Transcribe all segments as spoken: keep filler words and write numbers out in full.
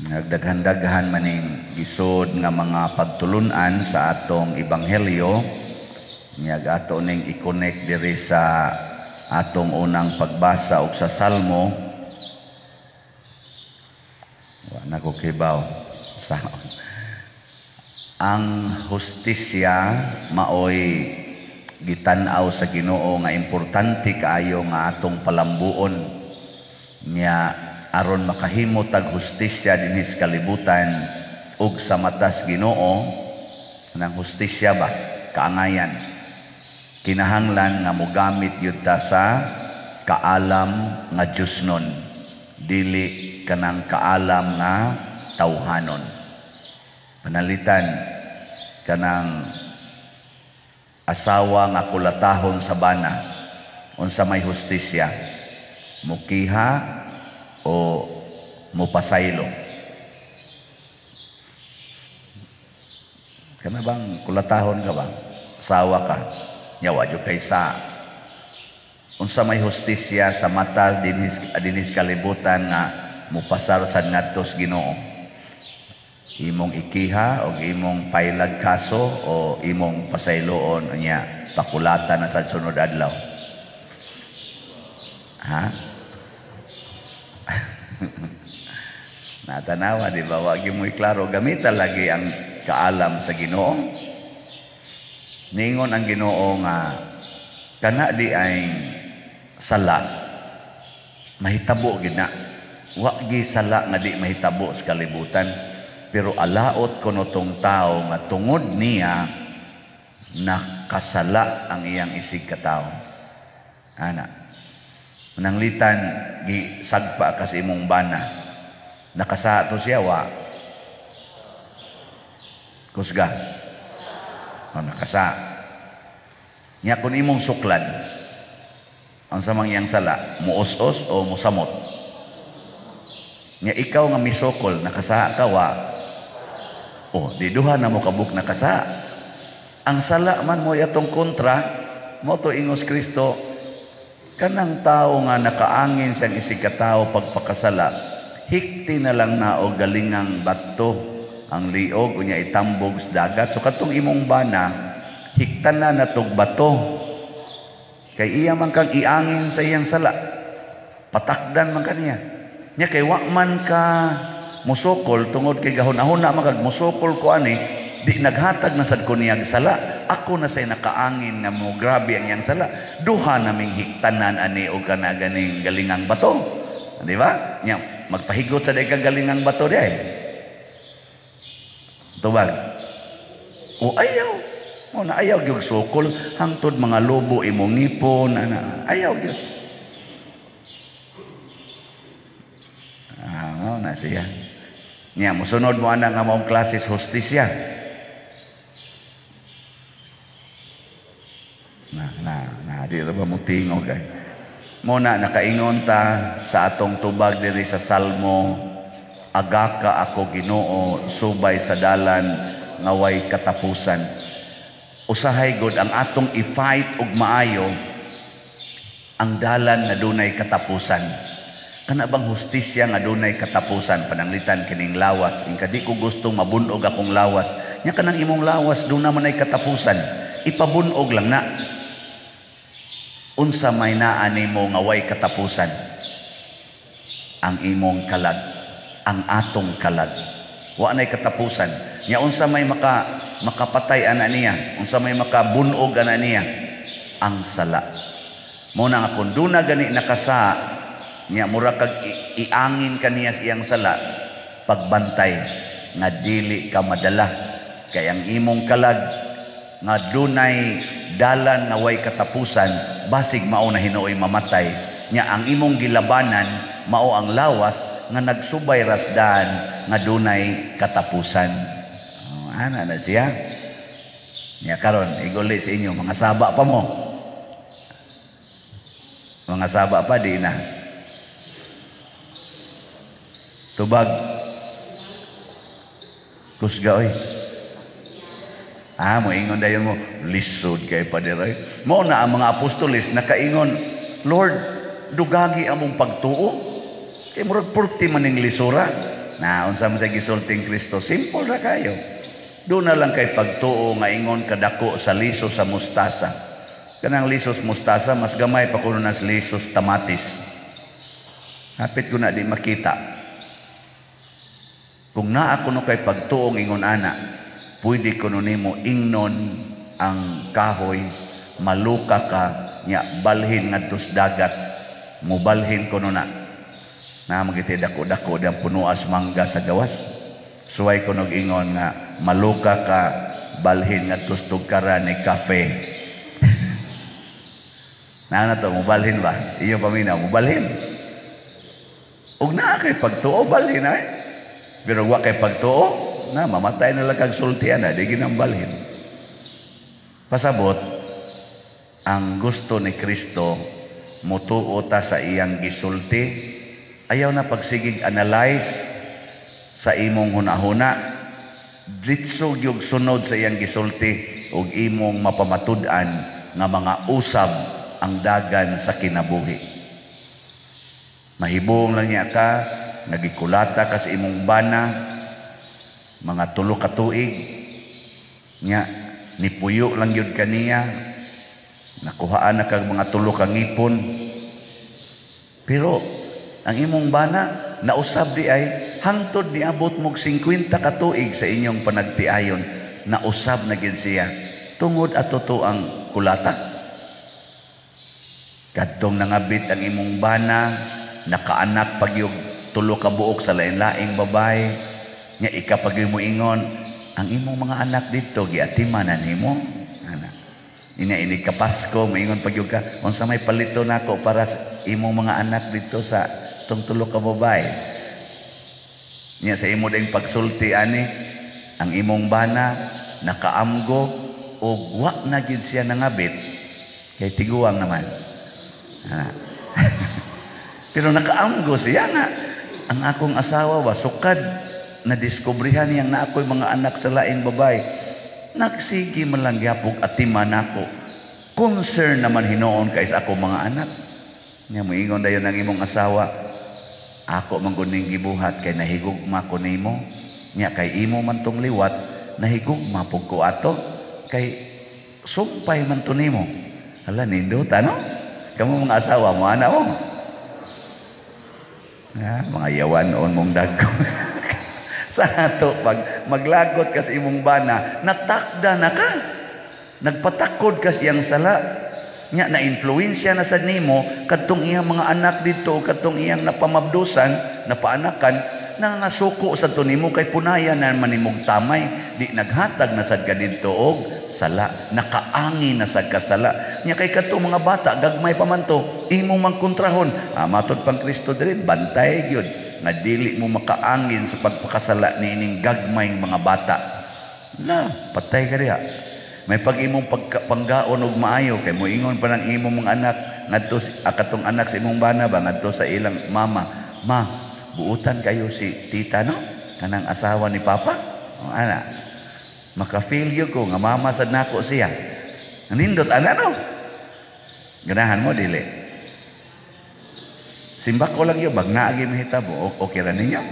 Nagdaghan-daghan maning gisod nga mga pagtulunan sa atong ebanghelyo. Nyag ato ning i-connect diri sa atong unang pagbasa og sa Salmo. Wa na ko kibaw. Ang hustisya maoy gitan-aw sa Ginoo nga importante kaayo nga atong palambuon nya aron makahimo tag hustisya dinhi sa kalibutan ug sa matas Ginoo. Nang hustisya ba kaangayan kinahanglan nga mogamit yud ta sa kaalam nga Diosnon, dili kanang kaalam nga tawhanon. Panalitan kanang asawa nga kulatahon sa bana, unsa may hustisya, mukiha o mupasaylo. Kana bang kulatahon ka ba? Asawa ka, nyawa jud kaysa. Unsa may hustisya sa mata dinis dinis kalibutan nga mupasar sad ngadto sa Ginoo. Imong ikiha o imong pailag kaso o imong pasayloon unya pakulatan na sa sunod adlaw. Ha? Natanawa, di ba? Wag mo iklaro. Gamitan lagi ang kaalam sa Ginoo. Ningon ang Ginoo nga kana di ay sala mahitabo gid na. Wa gi sala nga di mahitabo sa kalibutan. Pero alaot kuno tong tao nga tungod niya nakasala ang iyang isig katao. Ana. Nanglitan gi sagpa ka sa imong bana. Nakasa to siya wa. Kusga. O nakasa. Nya kun imong suklan. Ang samang iyang sala, muos-os o musamot. Nya ikaw nga misokol nakasa ka wa. Oh, di duha na mo kabuk nakasa. Ang sala man mo yatong kontra, mo to ingos Kristo, kanang tao nga nakaangin siyang isig katao pagpakasala, hikti na lang na o galingang bato ang liog unya itambog sa dagat. So katong imong bana, hiktan na natog bato. Kay iya man kang iangin sa iyang sala. Patakdan man kaniya. Nya kay wa man ka musokol tungod kay gahon-ahon na magag musokol ko ani, di naghatag na sad ko niyang sala. Ako na say nakaangin nga mo grabe ang iyang sala. Duha naming hiktanan ani og kana ganing galingang bato. Di ba? Nya magpahigot sa daghang galingang bato di ay. Tubag. O ayaw. O na ayaw gyud sokol hangtod mga lobo imong ngipon ana. Ayaw gyud. Ah, na siya. Nya musunod mo ana nga maong klases hustisya. Na na na di ra ba mo tingog kay. Mo na nakaingon ta sa atong tubag diri sa Salmo, agaka ako Ginoo subay sa dalan nga way katapusan. Usahay gud ang atong i-fight og maayo ang dalan na dunay katapusan. Kana bang hustisya nga dunay katapusan, pananglitan kining lawas. Ingka di ko gusto mabunog akong lawas. Nya kanang imong lawas duna man ay katapusan. Ipabunog lang na. Unsa may naa nimo nga way katapusan? Ang imong kalag, ang atong kalag. Wa nay katapusan. Nya unsa may maka makapatay ana niya? Unsa may makabunog ana niya? Ang sala. Mo na nga kun duna gani nakasa nya mura kag iangin kaniya sa iyang sala, pagbantay nga dili ka madala kay ang imong kalag nga dunay dalan na way katapusan, basig mao na hinuoy mamatay. Nya ang imong gilabanan mao ang lawas nga nagsubay rasdan nga dunay katapusan. Oh, ana na siya. Nya karon iguli sa inyo mga saba pa mo. Mga saba pa di na. Tubag. Kusga oy. Ah, mo ingon dayon mo, lisod kay padiray. Mo na ang mga apostoles nakaingon, Lord, dugagi among pagtuo. Kay murag purti man ning lisura. Na unsa man sa gisulting Kristo, simple ra kayo. Doon na lang kay pagtuo nga ingon kadako sa liso sa mustasa. Kanang lisos mustasa mas gamay pa kuno nas lisos tamatis. Hapit ko na di makita. Kung naa kuno kay pagtuong ingon ana, pwede kuno nimo ingnon ang kahoy, maluka ka nya balhin ngadto sa dagat, mubalhin kuno na. Na magiti dako-dako dang punuas mangga sa gawas. Suway kuno ingon nga maluka ka balhin ngadto sa tugkaran ni kafe. Na na to mubalhin ba? Iyo paminaw mubalhin. Ug naa kay pagtuo balhin ay. Pero wa kay pagtuo na mamatay na lang kag sultian na di ginambalhin. Pasabot ang gusto ni Kristo mutuo ta sa iyang gisulti. Ayaw na pagsigig analyze sa imong hunahuna. Ditso yung sunod sa iyang gisulti ug imong mapamatud-an nga mga usab ang dagan sa kinabuhi. Mahibong lang niya ka, nagikulata ka sa imong bana, mga tulo ka tuig, niya, nipuyo lang yun kaniya, nakuhaan na kag mga tulo ka ngipon. Pero, ang imong bana, nausab di ay, hangtod ni abot mog singkwenta ka tuig sa inyong panagtiayon, nausab na gid siya, tungod ato to ang kulata. Kadtong nangabit ang imong bana, nakaanak pagyog tulo ka buok sa lain-laing babae, nya ikapag mo ingon, ang imong mga anak dito giatimanan nimo. Ana. Ina ini ka Pasko moingon pagyog ka, unsa may palito nako para sa imong mga anak dito sa tong tulo ka babae. Nya sa imo ding pagsulti ani, ang imong bana nakaamgo og wa na gid siya nangabit kay tiguang naman. Ana. Pero nakaamgo siya nga ang akong asawa ba sukad na diskubrihan niyang na ako'y mga anak sa laing babay. Nagsigi man lang gyapog atiman ako. Concern naman hinoon kay sa ako mga anak. Nya moingon dayon ang imong asawa, ako man kuning gibuhat kay nahigugma ko nimo. Nya kay imo man tong liwat, nahigugma pug ko ato kay sumpay man to nimo. Hala nindot ano? Kamu mga asawa mo ana oh. Ha, mga yawan on mong dagko. Sa ato pag maglagot ka sa imong bana, natakda na ka. Nagpatakod ka siyang sala. Nya na influensya na sa nimo kadtong iyang mga anak dito, kadtong iyang napamabdusan, napaanakan, nangasuko sa tunimo kay punayan na manimog tamay, di naghatag na sad ka didto og sala, nakaangi na sad ka sala. Nya kay kadtong mga bata gagmay pa man to, imo man kontrahon. Ah, matod pang Kristo diri bantay gyud nga dili mo makaangin sa pagpakasala niining gagmayng mga bata. Na, patay ka diha. May pag imong panggaon og maayo kay moingon pa ng imong mga anak ngadto akatong anak sa imong bana ba ngadto sa ilang mama, ma, buutan kayo si tita no? Kanang asawa ni papa? O ana. Maka-feel yo ko nga mama sad nako siya. Nindot ana no? Ganahan mo dili. Simba ko lang yo bag naagi mahitabo okay ra ninyo.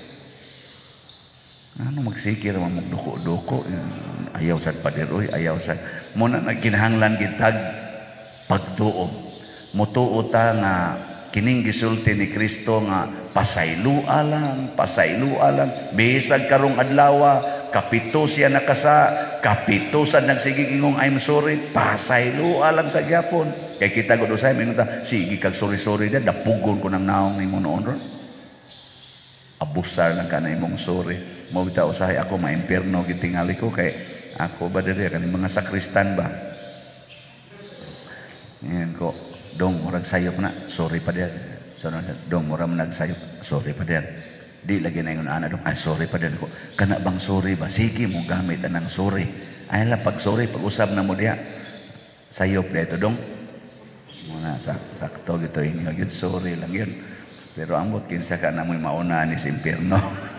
Ano magsikir man magduko-duko ayaw sad paderoy ayaw sad mo na nagkinahanglan gitag pagtuo. Mutuo ta nga kining gisulti ni Kristo nga pasaylua lang, pasaylua lang. Bisag karong adlaw, kapito siya nakasa, kapito sad nagsigig ingong I'm sorry, pasaylua lang sa gyapon. Kay kita gud usay mingon ta, sige kag sorry-sorry da, dapugon ko nang naong nimo noon ron. Abusar lang ka na imong sorry. Mo bitaw usahay ako maimperno gitingali ko kay ako ba diri kaning mga sakristan ba. Yan ko dong murag sayop na sorry pa diyan so dong murag nagsayop sorry pa diyan di lagi na ingon ana dong ay sorry pa diyan ko kana bang sorry ba sige mo gamit anang sorry ay la pag sorry pag usab na mo diha sayop dito dong muna sak sakto gito ini gyud sorry lang yun pero ambot kinsa ka na mo mauna ni sa impierno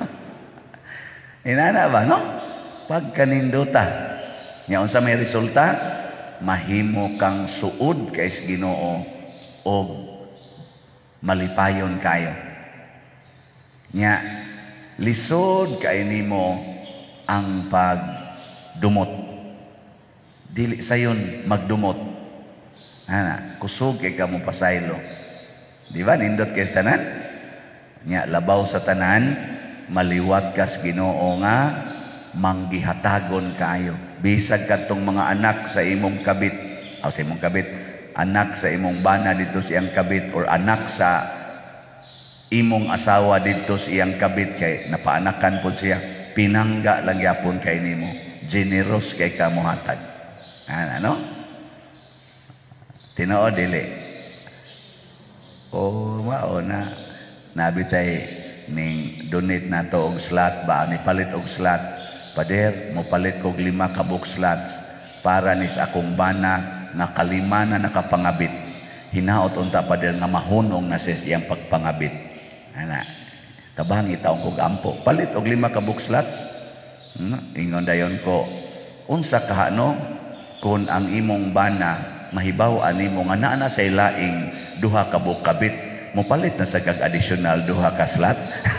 inana ba no pag kaninduta nya unsa may resulta mahimo kang suod kay sa Ginoo o malipayon kayo. Nya lisod kay nimo ang pagdumot. Dili sayon magdumot. Ana, kusog kay kamo pasaylo. Di ba nindot kay tanan? Nya labaw sa tanan, maliwat kas Ginoo nga manggihatagon kayo. Bisag kadtong mga anak sa imong kabit, o sa imong kabit, anak sa imong bana dito siyang kabit, or anak sa imong asawa dito siyang kabit, kay napaanakan po siya, pinangga lang yapon kay nimo, generous kay kamo hatag. Ano? Tinoo dili. O mao na nabitay ning donate nato og slot ba ni palit og slot. Pader, mo palit kog lima ka book slots para ni sa akong bana nga kalima na nakapangabit. Hinaot unta pader nga mahunong na sa iyang pagpangabit. Ana, tabang itaong kog ampo. Palit og lima ka book slots. Hmm? Ingon dayon ko, unsa kahano kung ang imong bana mahibaw-an nimo nga naa na sa laing duha ka book kabit, mo palit na sa kag additional duha ka slot.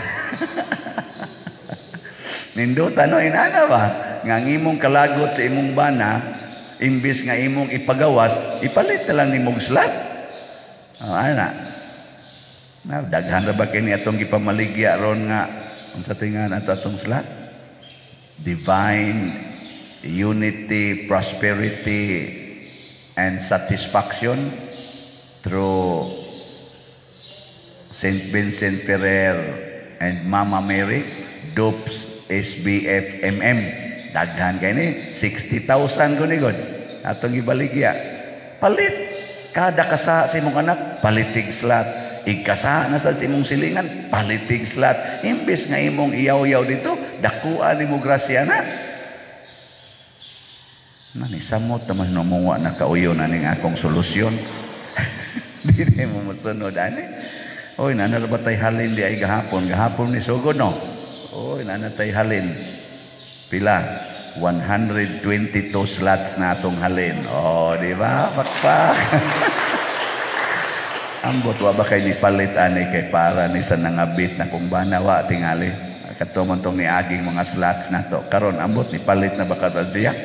Nindutan no inana ba nga ang imong kalagot sa imong bana imbis nga imong ipagawas ipalit na lang nimong slot. Oh, ana na daghan ra ba kini atong gipamaligya ron nga unsa tingan ato atong slot? Divine unity, prosperity and satisfaction through Saint Vincent Ferrer and Mama Mary, Dopes S B F M M. Daghan kay ni sixty thousand guni god atong ibaligya. Palit kada kasa sa imong anak palitig slot, igkasa na sa imong silingan palitig slot, imbes nga imong iyaw-yaw dito dakuan nimo grasya na. Nani samot naman numuwa na kauyon na ning akong solusyon. Di mo masunod ani. Oy nanarabatay halin di ay gahapon, gahapon ni sugod no. Oy nanatay halin. Pila? one hundred twenty-two slots na atong halin. Oh, di ba? Pakpak. Ambot wa ba kay ni palit ani kay para ni sa nangabit na kung banawa tingali. Katumon tong ni aging mga slots nato. Karon ambot ni palit na ba kasad siya?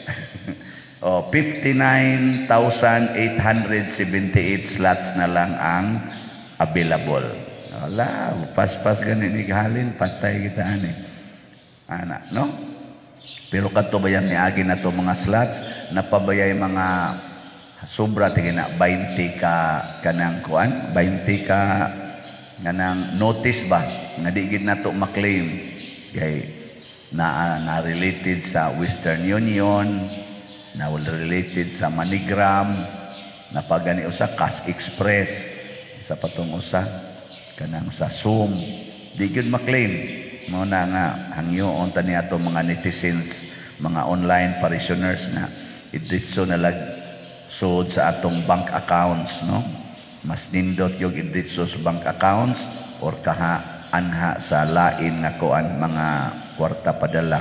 Oh, fifty-nine thousand eight hundred seventy-eight slots na lang ang available. Wala, pas-pas ganin ihalin, patay kita ani. Ana, no? Pero kadto bayan ni agi na to mga slots, napabayay mga sobra tingin na twenty ka kanang kuan, twenty ka kanang notice ba nga di gid nato maklaim kay na na related sa Western Union, na related sa MoneyGram, na pagani usa Cash Express, sa patong usa kanang sa Zoom, di gyud maklaim. Mo na nga hangyoon tani ato mga netizens, mga online parishioners na idritso na lag sud sa atong bank accounts, no? Mas nindot yung idritso sa bank accounts or kaha anha sa lain na kuan mga kwarta padala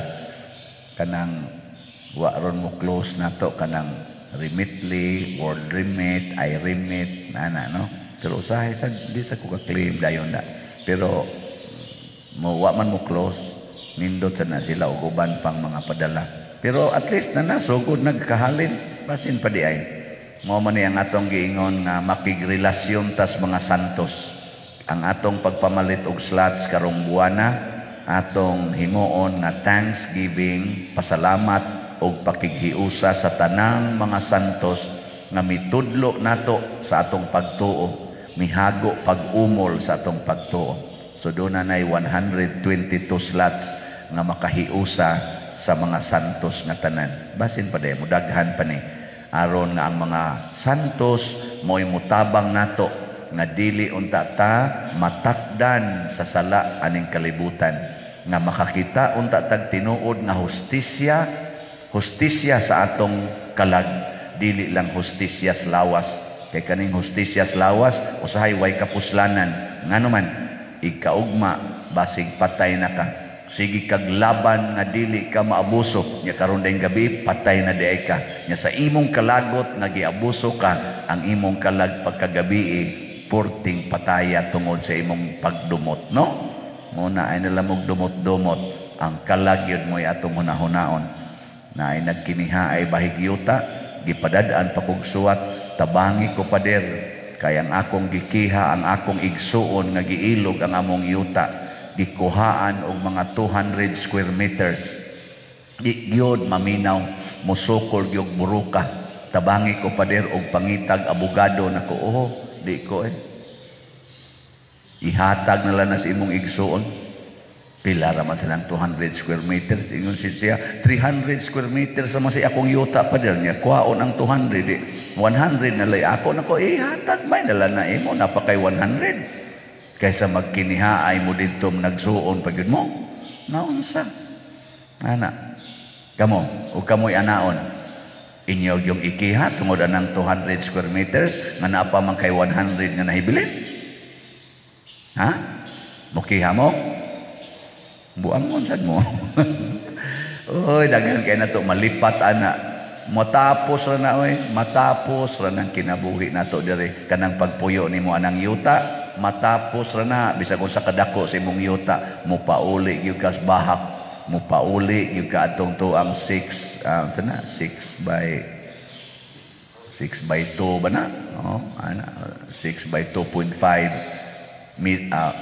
kanang wa ron mo close nato kanang Remitly, World Remit, I Remit, nana, no? Pero usahay sa di sa ko ka-claim dayon na. Pero mo wa man mo close, nindot sa na sila o uban pang mga padala. Pero at least na nasugod nagkahalin, basin pa di ay. Mo man ang atong giingon nga makigrelasyon tas mga santos. Ang atong pagpamalit og slots karong buwana, atong himuon nga thanksgiving, pasalamat og pakighiusa sa tanang mga santos nga mitudlo nato sa atong pagtuo, mihago pag-umol sa atong pagtuo. So doon na nay one hundred twenty-two slots nga makahiusa sa mga santos nga tanan. Basin pa day mo daghan pa ni aron nga ang mga santos mo'y mutabang nato nga dili unta ta matakdan sa sala aning kalibutan, nga makakita unta tag tinuod nga hustisya, hustisya sa atong kalag, dili lang hustisya sa lawas. Kay kaning hustisya sa lawas usahay way kapuslanan, ngano man ikaugma basig patay na ka, sige kag laban nga dili ka maabuso, nya karon dayong gabi patay na diay ka, nya sa imong kalagot nga giabuso ka, ang imong kalag pagkagabi purting pataya tungod sa imong pagdumot, no? muna ay nalamog dumot-dumot ang kalagyod mo atong hunahunaon na ay nagkiniha ay bahigyuta gipadadaan pa kog suwat tabangi ko pader kay ang akong gikiha ang akong igsuon nga giilog ang among yuta gikuhaan og mga two hundred square meters di gyud maminaw musukol gyud buruka tabangi ko pader og pangitag abogado nako oh di ko eh ihatag na lang na sa imong igsuon pila raman silang two hundred square meters ingon si siya three hundred square meters sama si akong yuta pa der niya kuhaon ang two hundred eh. one hundred na lay ako nako ihatag may na lang na imo napakay one hundred kaysa magkinihaay mo dito nagsuon pa gyud mo naunsa ana kamo o kamoy anaon inyo yung ikiha tungod anang two hundred square meters nga naa pa man kay one hundred nga nahibilin ha mukiha mo buang mo sad mo oy daghan kay nato malipat ana matapos ra na oy matapos ra nang kinabuhi nato dire kanang pagpuyo nimo anang yuta matapos ra na bisag kung sa kadako sa imong yuta mupauli gyud kas bahak mupauli gyud ka atong tuang six um, sana six by six by two ba na oh ana six by two point five mid uh,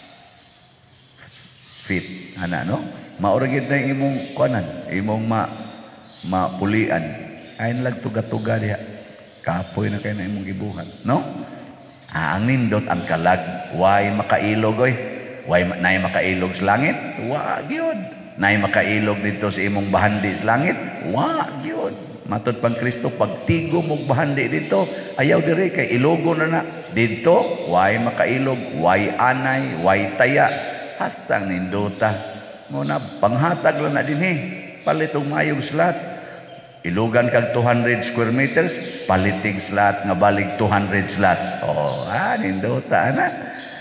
feet ana no maura gid na imong kuanan imong ma mapulian ay lag tuga-tuga diha kapoy na kay na imong gibuhat no ah, ang nindot ang kalag way makailog oy way nay makailog sa langit wa gyud nay makailog dito sa imong bahandi sa langit wa gyud matud pang Kristo pagtigo mong bahandi dito ayaw dire kay ilogo na na dito way makailog way anay way taya hastang nindota mo na panghatag lang na dinhi palit og maayong slot ilugan kag two hundred square meters palitig slot nga balig two hundred slots oh ah nindota ana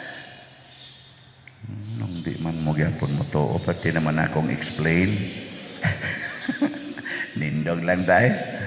nung di man mo gyapon mo to pati naman akong explain nindog lang tayo